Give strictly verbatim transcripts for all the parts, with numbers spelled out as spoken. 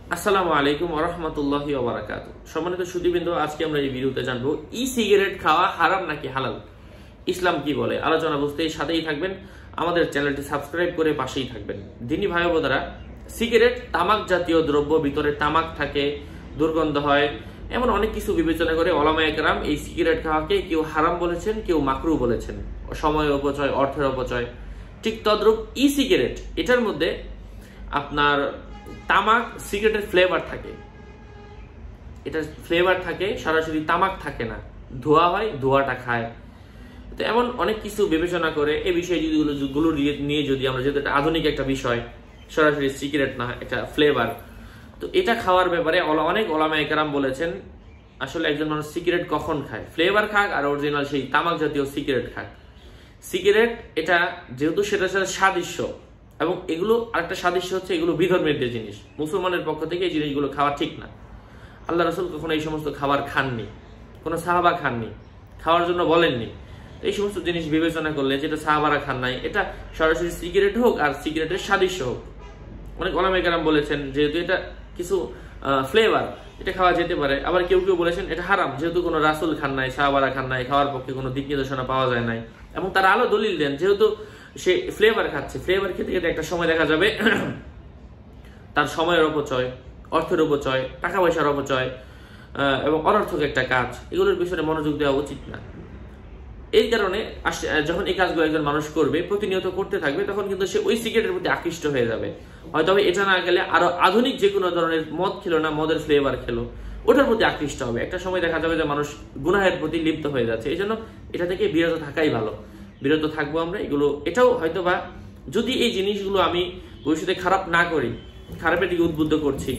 আসসালামু আলাইকুম ওয়া রাহমাতুল্লাহি ওয়া বারাকাতুহু। সম্মানিত সুধীবৃন্দ, আজকে আমরা এই ভিডিওতে জানবো ই সিগারেট খাওয়া হারাম নাকি হালাল, ইসলাম কি বলে। আলোচনা বুঝতেই সাথেই থাকবেন, আমাদের চ্যানেলটি সাবস্ক্রাইব করে পাশেই থাকবেন। দিনী ভাই বোনেরা, সিগারেট তামাক জাতীয় দ্রব্য, ভিতরে তামাক থাকে, দুর্গন্ধ হয়, এমন অনেক কিছু বিবেচনা করে ওলামায়ে কেরাম এই সিগারেট খাওয়াকে কেউ হারাম বলেছেন, কেউ মাকরুহ বলেছেন। সময় অপচয়, অর্থের অপচয়। ঠিক তদ্রূপ ই সিগারেট, এটার মধ্যে আপনার তামাক সিগারেটের ফ্লেভার থাকে, এটা ফ্লেভার থাকে, সরাসরি তামাক থাকে না, ধোয়া হয়, ধোয়াটা খায়। তো এমন অনেক কিছু বিবেচনা করে এই বিষয় গুলো নিয়ে যদি আমরা, যেহেতু এটা আধুনিক একটা বিষয়, সরাসরি সিগারেট না, একটা ফ্লেভার, তো এটা খাওয়ার ব্যাপারে অনেক ওলামায়ে কেরাম বলেছেন আসলে একজন মানুষ সিগারেট কখন খায়, ফ্লেভার খাক আর অরিজিনাল সেই তামাক জাতীয় সিগারেট খাক। সিগারেট এটা যেহেতু সেটা সাথে সাদৃশ্য, এবং এগুলো আরেকটা সাদৃশ্য হচ্ছে এগুলো বিধর্মের জিনিস, মুসলমানের পক্ষ থেকে এই জিনিসগুলো খাওয়া ঠিক না। আল্লাহ রাসূল কখনো এই সমস্ত খাবার খাননি, কোনো সাহাবা খাননি, খাওয়ার জন্য বলেননি। এই সমস্ত জিনিস বিবেচনা করলে যেটা সাহাবারা খান নাই, এটা সরাসরি সিগারেট হোক আর সিগারেটের সাদৃশ্য হোক, অনেক ওলামায়ে কেরাম বলেছেন যেহেতু এটা কিছু ফ্লেভার, এটা খাওয়া যেতে পারে। আবার কেউ কেউ বলেছেন এটা হারাম, যেহেতু কোনো রাসূল খান নাই, সাহাবারা খান নাই, খাওয়ার পক্ষে কোনো দিক নির্দেশনা পাওয়া যায় নাই। এবং তারা আলো দলিল দেন, যেহেতু সে ফ্লেভার খাচ্ছে, ফ্লেভার খেতে খেতে একটা সময় দেখা যাবে তার সময়ের অপচয়, অর্থের অপচয়, টাকা পয়সার অপচয় এবং অনর্থক একটা কাজ, এগুলোর পিছনে মনোযোগ দেওয়া উচিত না। এই কারণে যখন এই কাজগুলো একজন মানুষ করবে, প্রতিনিয়ত করতে থাকবে, তখন কিন্তু সে ওই সিগারেটের প্রতি আকৃষ্ট হয়ে যাবে। হয়তো এটা না গেলে আরো আধুনিক যে কোনো ধরনের মদ খেলো না, মদের ফ্লেভার খেলো, ওটার প্রতি আকৃষ্ট হবে। একটা সময় দেখা যাবে যে মানুষ গুনাহের প্রতি লিপ্ত হয়ে যাচ্ছে। এই জন্য এটা থেকে বিরত থাকাই ভালো, বিরত থাকবো আমরা। এগুলো এটাও হয়তো বা যদি এই জিনিসগুলো আমি ভবিষ্যতে খারাপ না করি, খারাপের দিকে উদ্বুদ্ধ করছি,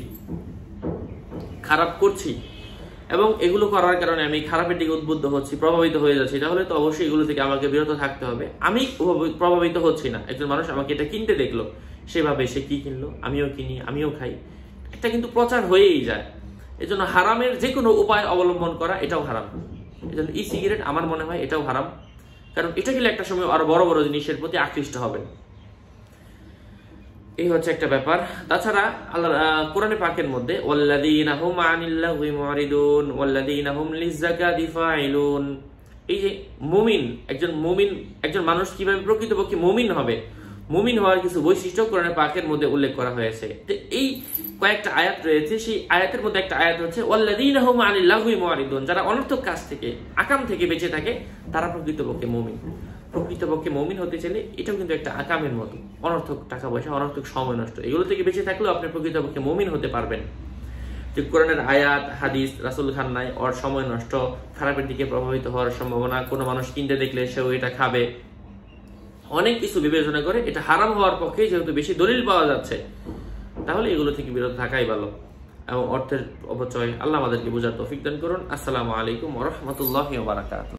খারাপ করছি, এবং এগুলো করার কারণে আমি খারাপের দিকে উদ্বুদ্ধ হচ্ছি, প্রভাবিত হয়ে যাচ্ছি, তাহলে তো অবশ্যই এগুলো থেকে আমাকে বিরত থাকতে হবে। আমি প্রভাবিত হচ্ছি না, একজন মানুষ আমাকে এটা কিনতে দেখলো, সেভাবে সে কি কিনলো, আমিও কিনি, আমিও খাই, এটা কিন্তু প্রচার হয়েই যায়। এই জন্য হারামের যে কোনো উপায় অবলম্বন করা এটাও হারাম। এই জন্য ই সিগারেট আমার মনে হয় এটাও হারাম, কারণ এটা গেলে একটা সময় আরো বড় বড় জিনিসের প্রতি আকৃষ্ট হবেন। এই হচ্ছে একটা ব্যাপার। তাছাড়া আল্লাহ কোরআনে পাকের মধ্যে ওয়াল্লাযীনা হুম আনিল লাগহি মুরিদুন ওয়াল্লাযীনা হুম লিযাকাতি ফাইলুন, এই যে মুমিন, একজন মুমিন, একজন মানুষ কিভাবে প্রকৃতপক্ষে মুমিন হবে, মুমিন হওয়ার কিছু বৈশিষ্ট্য কোরআনে পাকের মধ্যে উল্লেখ করা হয়েছে। তো এই কয়েকটা আয়াত রয়েছে, সেই আয়াতের মধ্যে একটা আয়াত হচ্ছে ওয়াল্লাযীনা হুম আনিল লাগহি মুরিদুন, যারা অনর্থক কাজ থেকে, আকাম থেকে বেঁচে থাকে, তারা প্রকৃতপক্ষে মুমিন। প্রকৃতপক্ষে মুমিন হতে চাইলে এটাও কিন্তু একটা আকামের মতো, অনর্থক টাকা পয়সা, অনর্থক সময় নষ্ট, এগুলো থেকে বেঁচে থাকলেও আপনি প্রকৃতপক্ষে মুমিন হতে পারবেন। যে কোরআনের আয়াত, হাদিস, রাসূল খান নাই, ওর সময় নষ্ট, খারাপের দিকে প্রভাবিত হওয়ার সম্ভাবনা, কোনো মানুষ কিনতে দেখলে সেও এটা খাবে, অনেক কিছু বিবেচনা করে এটা হারাম হওয়ার পক্ষে যেহেতু বেশি দলিল পাওয়া যাচ্ছে, তাহলে এগুলো থেকে বিরত থাকাই ভালো। এবং অর্থের অপচয়, আল্লাহ আমাদেরকে বোঝার তৌফিক দান করুন। আসসালামু আলাইকুম ওয়া রাহমাতুল্লাহি ওয়া বারাকাতুহু।